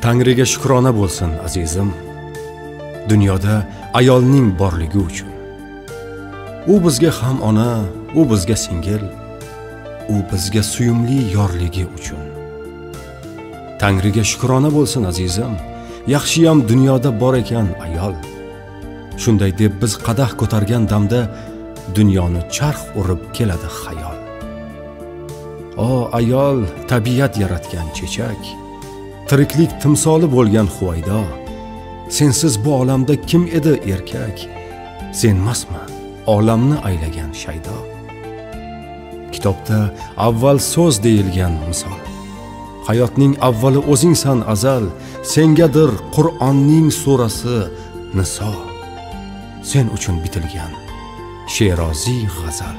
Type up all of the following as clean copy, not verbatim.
Tangriga shukrona bo'lsin azizim, dunyoda ayolning borligi uchun. U bizga ham ona, u bizga singil, u bizga suyumli yorligi uchun. Tangriga shukrona bo'lsin azizim, yaxshiyam dunyoda bor ekan ayol. Shunday deb biz qadah ko'targan damda dunyoni charx urib keladi xayol. O ayol, tabiat yaratgan chechak, tiriklik timsoli bo'lgan Huvaydo. Sensiz bu olamda kim edi erkak? Senmasmi olamni aylagan shaydo? Kitobda avval so'z deyilgan misol. Hayotning avvali o'zingsan azal, sengadir Qur'onning surasi Niso. Sen uchun bitilgan Sherozi g'azal.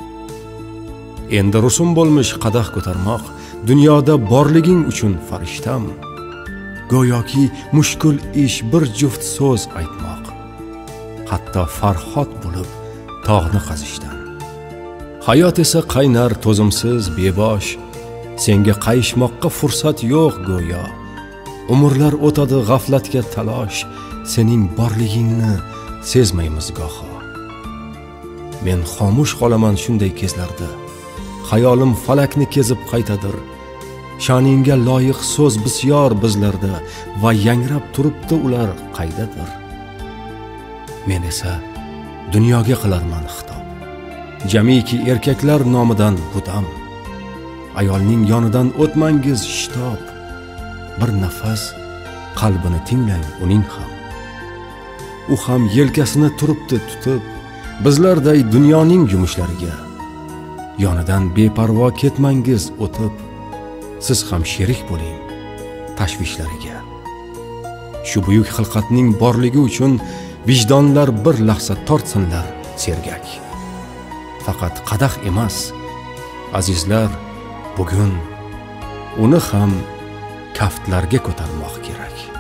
Endi rusum bo'lmish qadah ko'tarmoq, dunyoda borliging uchun farishtam. Go'yoki mushkul ish bir juft so'z aytmoq, hatto farhod bo'lib tog'ni qazishdan. Hayot esa qaynar to'zimsiz bebosh, senga qayishmoqqa fursat yo'q go'yo. Umrlar o'tadi g'aflatga talosh, sening borligingni sezmaymiz goho. Men xomush qolaman shunday kezlarda, xayolim falakni kezib qaytadir. Sha'ningga loyiq so'z bisyor bizlarda va yangrab turibdi ular qaydadir. Men esa dunyoga qilarman xitob, jamiki erkaklar nomidan budam. Ayolning yonidan o'tmangiz shitob, bir nafas qalbini tinglang uning ham. U ham yelkasini turibdi tutib, bizlarday dunyoning yumushlariga. Yonidan beparvo ketmangiz o'tib, siz ham sherik bo'ling tashvishlariga. Shu buyuk xilqatning borligi uchun vijdonlar bir lahza tortsinlar sergak. Faqat qadah emas, azizlar, bugun uni ham kaftlarga ko'tarmoq kerak.